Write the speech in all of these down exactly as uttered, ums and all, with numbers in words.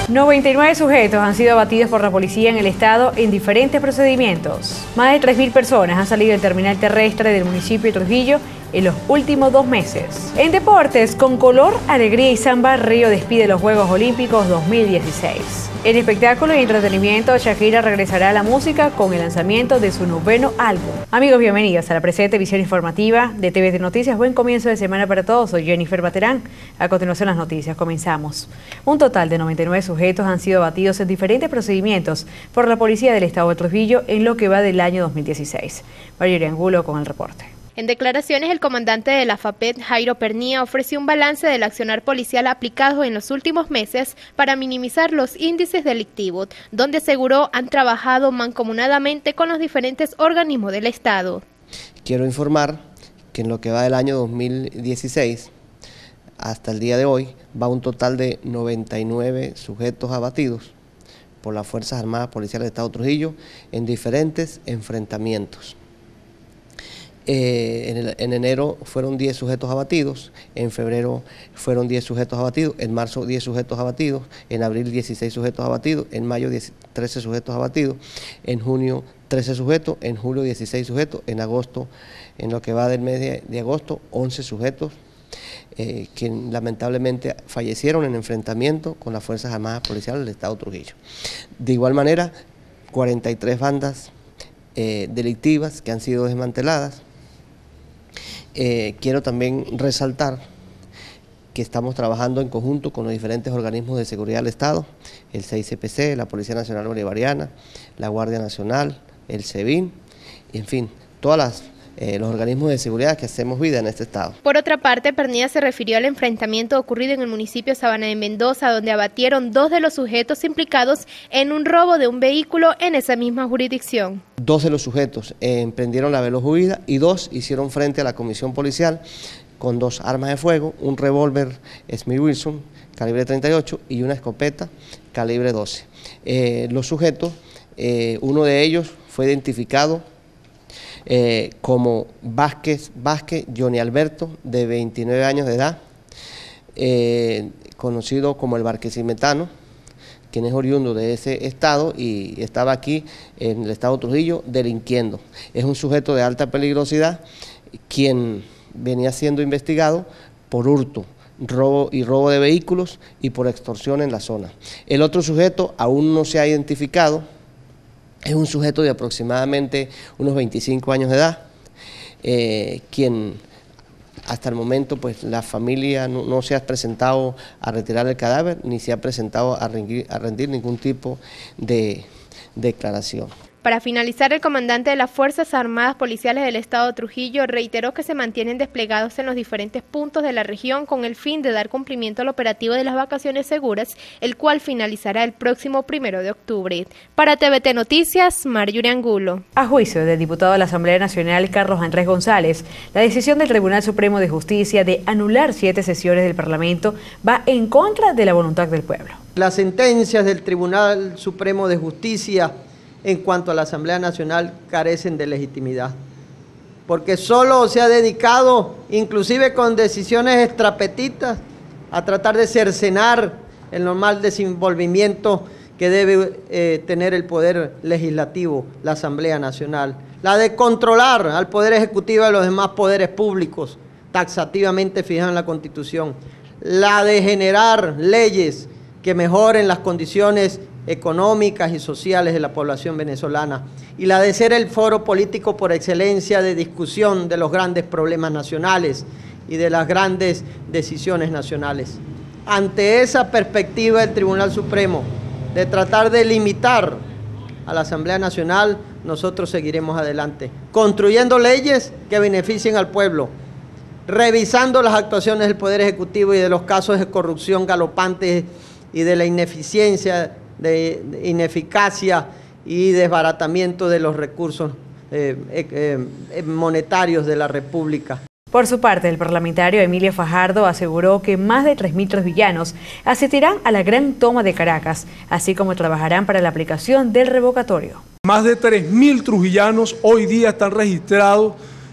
noventa y nueve sujetos han sido abatidos por la policía en el estado en diferentes procedimientos. Más de tres mil personas han salido del terminal terrestre del municipio de Trujillo en los últimos dos meses. En deportes, con color, alegría y samba, Río despide los Juegos Olímpicos dos mil dieciséis. En espectáculo y entretenimiento, Shakira regresará a la música con el lanzamiento de su noveno álbum. Amigos, bienvenidos a la presente visión informativa de T V T Noticias. Buen comienzo de semana para todos. Soy Jennifer Baterán. A continuación las noticias. Comenzamos. Un total de noventa y nueve sujetos han sido abatidos en diferentes procedimientos por la policía del estado de Trujillo en lo que va del año dos mil dieciséis. Marjorie Angulo con el reporte. En declaraciones, el comandante de la FAPET, Jairo Pernía, ofreció un balance del accionar policial aplicado en los últimos meses para minimizar los índices delictivos, donde aseguró han trabajado mancomunadamente con los diferentes organismos del Estado. Quiero informar que en lo que va del año dos mil dieciséis, hasta el día de hoy, va un total de noventa y nueve sujetos abatidos por las Fuerzas Armadas Policiales del Estado de Trujillo en diferentes enfrentamientos. Eh, en, el, en enero fueron diez sujetos abatidos, en febrero fueron diez sujetos abatidos, en marzo diez sujetos abatidos, en abril dieciséis sujetos abatidos, en mayo trece sujetos abatidos, en junio trece sujetos, en julio dieciséis sujetos, en agosto, en lo que va del mes de, de agosto, once sujetos, eh, que lamentablemente fallecieron en enfrentamiento con las Fuerzas Armadas Policiales del Estado de Trujillo. De igual manera, cuarenta y tres bandas eh, delictivas que han sido desmanteladas. Eh, quiero también resaltar que estamos trabajando en conjunto con los diferentes organismos de seguridad del Estado, el C I C P C, la Policía Nacional Bolivariana, la Guardia Nacional, el SEBIN, y en fin, todas las Eh, los organismos de seguridad que hacemos vida en este estado. Por otra parte, Pernía se refirió al enfrentamiento ocurrido en el municipio de Sabana de Mendoza, donde abatieron dos de los sujetos implicados en un robo de un vehículo en esa misma jurisdicción. Dos de los sujetos eh, emprendieron la veloz huida y dos hicieron frente a la comisión policial con dos armas de fuego, un revólver Smith Wesson calibre treinta y ocho y una escopeta calibre doce. Eh, los sujetos, eh, uno de ellos fue identificado Eh, como Vázquez, Vázquez Johnny Alberto, de veintinueve años de edad, eh, conocido como el Barquisimetano, quien es oriundo de ese estado y estaba aquí en el estado de Trujillo delinquiendo. Es un sujeto de alta peligrosidad, quien venía siendo investigado por hurto, robo y robo de vehículos y por extorsión en la zona. El otro sujeto aún no se ha identificado. Es un sujeto de aproximadamente unos veinticinco años de edad, eh, quien hasta el momento pues la familia no, no se ha presentado a retirar el cadáver, ni se ha presentado a rendir, a rendir ningún tipo de declaración. Para finalizar, el comandante de las Fuerzas Armadas Policiales del Estado de Trujillo reiteró que se mantienen desplegados en los diferentes puntos de la región con el fin de dar cumplimiento al operativo de las vacaciones seguras, el cual finalizará el próximo primero de octubre. Para T V T Noticias, Marjorie Angulo. A juicio del diputado de la Asamblea Nacional, Carlos Andrés González, la decisión del Tribunal Supremo de Justicia de anular siete sesiones del Parlamento va en contra de la voluntad del pueblo. Las sentencias del Tribunal Supremo de Justicia en cuanto a la Asamblea Nacional carecen de legitimidad, porque solo se ha dedicado, inclusive con decisiones extrapetitas, a tratar de cercenar el normal desenvolvimiento que debe eh, tener el Poder Legislativo, la Asamblea Nacional, la de controlar al Poder Ejecutivo y a los demás poderes públicos, taxativamente fijada en la Constitución, la de generar leyes que mejoren las condiciones económicas y sociales de la población venezolana y la de ser el foro político por excelencia de discusión de los grandes problemas nacionales y de las grandes decisiones nacionales. Ante esa perspectiva del Tribunal Supremo de tratar de limitar a la Asamblea Nacional, nosotros seguiremos adelante, construyendo leyes que beneficien al pueblo, revisando las actuaciones del Poder Ejecutivo y de los casos de corrupción galopantes y de la ineficiencia, de ineficacia y desbaratamiento de los recursos eh, eh, monetarios de la República. Por su parte, el parlamentario Emilio Fajardo aseguró que más de tres mil trovillanos asistirán a la gran toma de Caracas, así como trabajarán para la aplicación del revocatorio. Más de tres mil trujillanos hoy día están registrados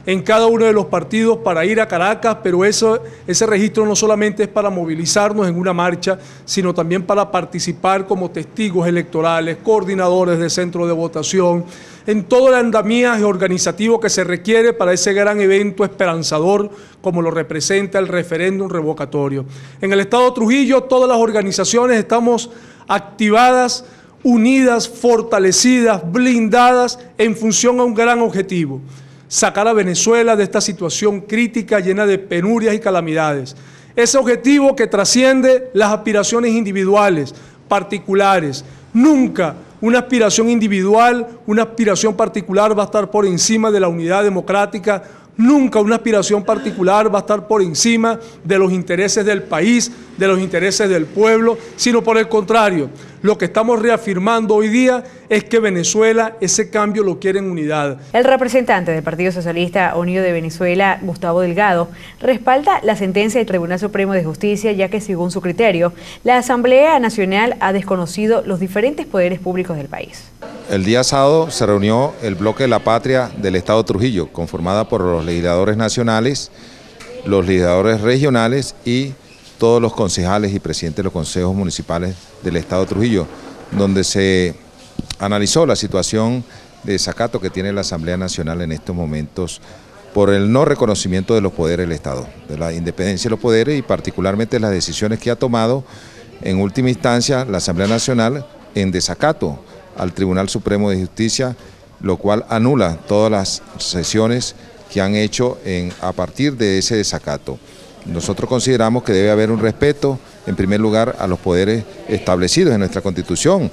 en cada uno de los partidos para ir a Caracas, pero eso, ese registro no solamente es para movilizarnos en una marcha, sino también para participar como testigos electorales, coordinadores de centro de votación, en todo el andamiaje organizativo que se requiere para ese gran evento esperanzador como lo representa el referéndum revocatorio. En el Estado de Trujillo todas las organizaciones estamos activadas, unidas, fortalecidas, blindadas en función a un gran objetivo: sacar a Venezuela de esta situación crítica llena de penurias y calamidades. Ese objetivo que trasciende las aspiraciones individuales, particulares. Nunca una aspiración individual, una aspiración particular va a estar por encima de la unidad democrática. Nunca una aspiración particular va a estar por encima de los intereses del país, de los intereses del pueblo, sino por el contrario. Lo que estamos reafirmando hoy día es que Venezuela, ese cambio lo quiere en unidad. El representante del Partido Socialista Unido de Venezuela, Gustavo Delgado, respalda la sentencia del Tribunal Supremo de Justicia, ya que según su criterio, la Asamblea Nacional ha desconocido los diferentes poderes públicos del país. El día sábado se reunió el Bloque de la Patria del Estado de Trujillo, conformada por los legisladores nacionales, los legisladores regionales y todos los concejales y presidentes de los consejos municipales del Estado de Trujillo, donde se analizó la situación de desacato que tiene la Asamblea Nacional en estos momentos por el no reconocimiento de los poderes del Estado, de la independencia de los poderes y particularmente las decisiones que ha tomado en última instancia la Asamblea Nacional en desacato al Tribunal Supremo de Justicia, lo cual anula todas las sesiones que han hecho en, a partir de ese desacato. Nosotros consideramos que debe haber un respeto, en primer lugar, a los poderes establecidos en nuestra Constitución,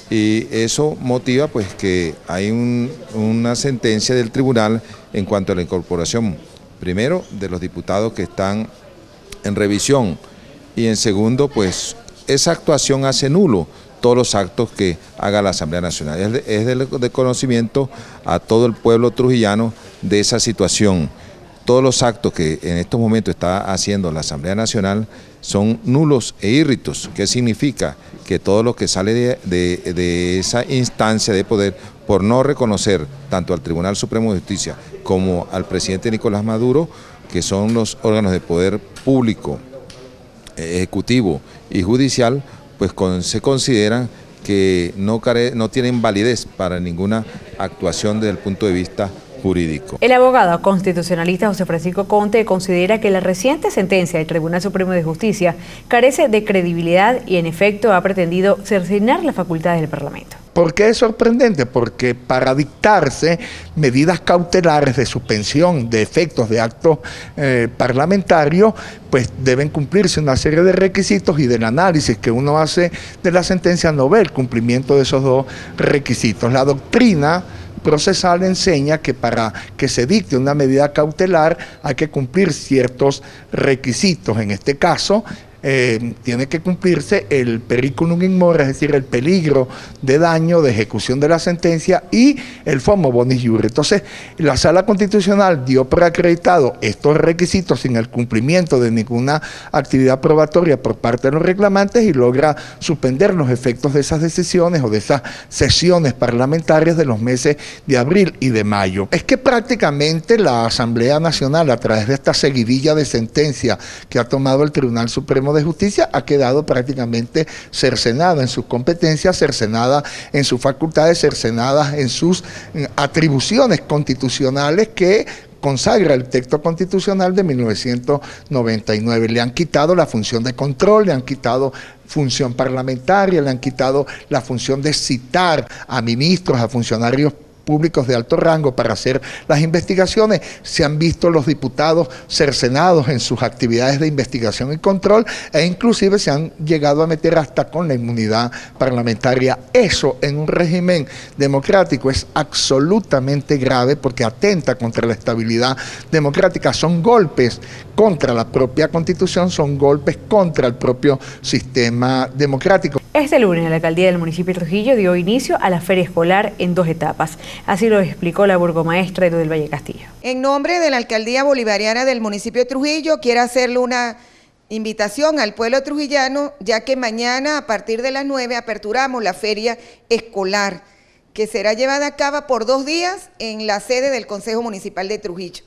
y eso motiva pues que hay un, una sentencia del tribunal en cuanto a la incorporación, primero, de los diputados que están en revisión, y en segundo, pues esa actuación hace nulo todos los actos que haga la Asamblea Nacional. Es de, es de, de conocimiento a todo el pueblo trujillano de esa situación. Todos los actos que en estos momentos está haciendo la Asamblea Nacional son nulos e írritos. ¿Qué significa? Que todo lo que sale de, de, de esa instancia de poder, por no reconocer tanto al Tribunal Supremo de Justicia como al presidente Nicolás Maduro, que son los órganos de poder público, ejecutivo y judicial, pues con, se consideran que no, care, no tienen validez para ninguna actuación desde el punto de vista jurídico. El abogado constitucionalista José Francisco Conte considera que la reciente sentencia del Tribunal Supremo de Justicia carece de credibilidad y en efecto ha pretendido cercenar las facultades del Parlamento. ¿Por qué es sorprendente? Porque para dictarse medidas cautelares de suspensión de efectos de actos eh, parlamentarios, pues deben cumplirse una serie de requisitos, y del análisis que uno hace de la sentencia no ve el cumplimiento de esos dos requisitos. La doctrina procesal enseña que para que se dicte una medida cautelar hay que cumplir ciertos requisitos. En este caso, Eh, tiene que cumplirse el periculum in mora, es decir, el peligro de daño, de ejecución de la sentencia, y el fomo bonis iure. Entonces, la Sala Constitucional dio por acreditado estos requisitos sin el cumplimiento de ninguna actividad probatoria por parte de los reclamantes y logra suspender los efectos de esas decisiones o de esas sesiones parlamentarias de los meses de abril y de mayo. Es que prácticamente la Asamblea Nacional, a través de esta seguidilla de sentencias que ha tomado el Tribunal Supremo de Justicia, ha quedado prácticamente cercenada en sus competencias, cercenada en sus facultades, cercenada en sus atribuciones constitucionales que consagra el texto constitucional de mil novecientos noventa y nueve. Le han quitado la función de control, le han quitado función parlamentaria, le han quitado la función de citar a ministros, a funcionarios públicos de alto rango para hacer las investigaciones. Se han visto los diputados cercenados en sus actividades de investigación y control, e inclusive se han llegado a meter hasta con la inmunidad parlamentaria. Eso en un régimen democrático es absolutamente grave porque atenta contra la estabilidad democrática. Son golpes contra la propia Constitución, son golpes contra el propio sistema democrático. Este lunes la alcaldía del municipio de Trujillo dio inicio a la feria escolar en dos etapas. Así lo explicó la burgomaestra del Valle Castillo. En nombre de la alcaldía bolivariana del municipio de Trujillo, quiero hacerle una invitación al pueblo trujillano, ya que mañana a partir de las nueve aperturamos la feria escolar, que será llevada a cabo por dos días en la sede del Consejo Municipal de Trujillo.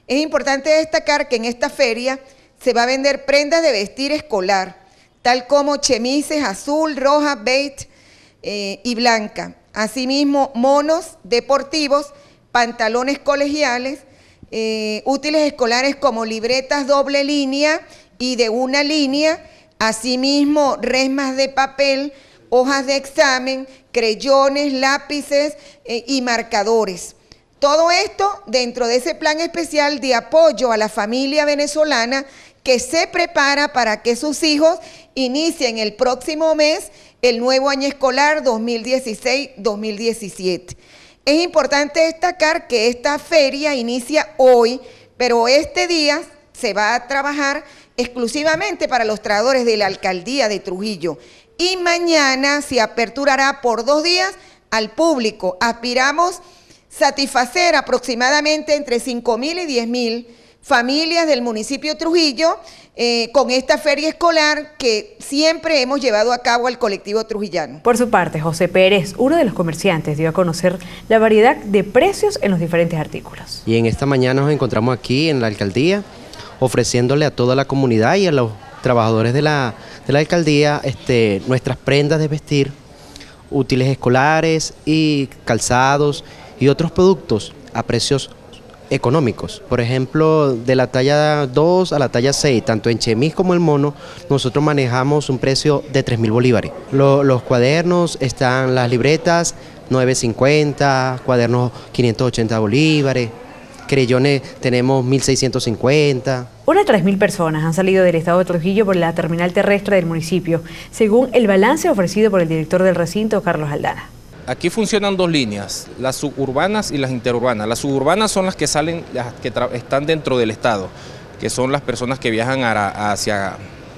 Es importante destacar que en esta feria se va a vender prendas de vestir escolar, tal como chemises azul, roja, beige eh, y blanca. Asimismo, monos deportivos, pantalones colegiales, eh, útiles escolares como libretas doble línea y de una línea, asimismo resmas de papel, hojas de examen, creyones, lápices eh, y marcadores. Todo esto dentro de ese plan especial de apoyo a la familia venezolana que se prepara para que sus hijos inicien el próximo mes el nuevo año escolar dos mil dieciséis dos mil diecisiete. Es importante destacar que esta feria inicia hoy, pero este día se va a trabajar exclusivamente para los trabajadores de la Alcaldía de Trujillo y mañana se aperturará por dos días al público. Aspiramos satisfacer aproximadamente entre cinco mil y diez mil familias del municipio de Trujillo eh, con esta feria escolar que siempre hemos llevado a cabo al colectivo trujillano. Por su parte, José Pérez, uno de los comerciantes, dio a conocer la variedad de precios en los diferentes artículos. Y en esta mañana nos encontramos aquí en la alcaldía ofreciéndole a toda la comunidad y a los trabajadores de la, de la alcaldía este, nuestras prendas de vestir, útiles escolares y calzados y otros productos a precios económicos. Por ejemplo, de la talla dos a la talla seis, tanto en chemis como el mono, nosotros manejamos un precio de tres mil bolívares. Lo, los cuadernos están, las libretas, nueve cincuenta, cuadernos quinientos ochenta bolívares, creyones tenemos mil seiscientos cincuenta. Unas tres mil personas han salido del estado de Trujillo por la terminal terrestre del municipio, según el balance ofrecido por el director del recinto, Carlos Aldana. Aquí funcionan dos líneas, las suburbanas y las interurbanas. Las suburbanas son las que salen, las que están dentro del estado, que son las personas que viajan a, hacia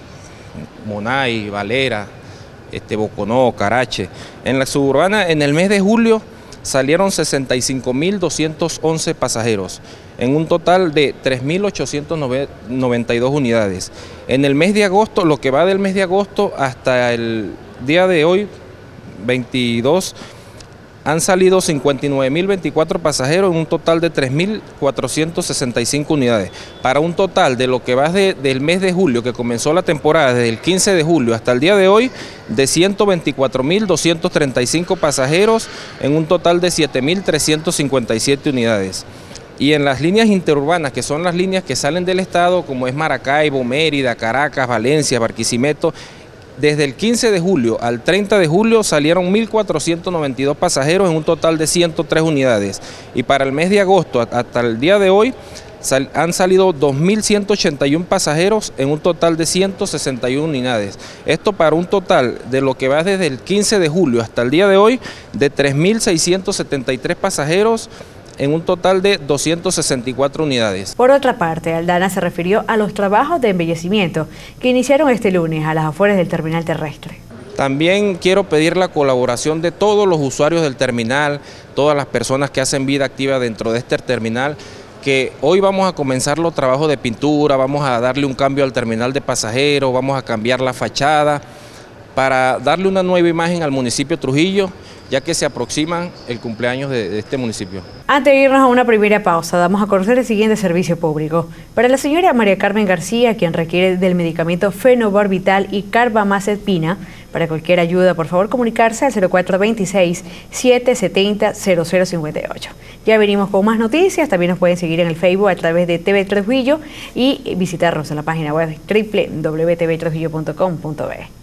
Monay, Valera, este, Boconó, Carache. En la suburbana, en el mes de julio, salieron sesenta y cinco mil doscientos once pasajeros, en un total de tres mil ochocientos noventa y dos unidades. En el mes de agosto, lo que va del mes de agosto hasta el día de hoy, veintidós, han salido cincuenta y nueve mil veinticuatro pasajeros en un total de tres mil cuatrocientos sesenta y cinco unidades, para un total de lo que va de, del mes de julio, que comenzó la temporada desde el quince de julio hasta el día de hoy, de ciento veinticuatro mil doscientos treinta y cinco pasajeros en un total de siete mil trescientos cincuenta y siete unidades. Y en las líneas interurbanas, que son las líneas que salen del estado, como es Maracaibo, Mérida, Caracas, Valencia, Barquisimeto, desde el quince de julio al treinta de julio salieron mil cuatrocientos noventa y dos pasajeros en un total de ciento tres unidades. Y para el mes de agosto hasta el día de hoy sal, han salido dos mil ciento ochenta y uno pasajeros en un total de ciento sesenta y una unidades. Esto para un total de lo que va desde el quince de julio hasta el día de hoy de tres mil seiscientos setenta y tres pasajeros en un total de doscientas sesenta y cuatro unidades. Por otra parte, Aldana se refirió a los trabajos de embellecimiento que iniciaron este lunes a las afueras del terminal terrestre. También quiero pedir la colaboración de todos los usuarios del terminal, todas las personas que hacen vida activa dentro de este terminal, que hoy vamos a comenzar los trabajos de pintura, vamos a darle un cambio al terminal de pasajeros, vamos a cambiar la fachada para darle una nueva imagen al municipio de Trujillo, ya que se aproximan el cumpleaños de, de este municipio. Antes de irnos a una primera pausa, damos a conocer el siguiente servicio público. Para la señora María Carmen García, quien requiere del medicamento fenobarbital y carbamazepina, para cualquier ayuda, por favor, comunicarse al cero cuatro veintiséis, setecientos setenta, cero cero cincuenta y ocho. Ya venimos con más noticias, también nos pueden seguir en el Facebook a través de T V Trujillo y visitarnos en la página web doble u doble u doble u punto t v trujillo punto com punto b e.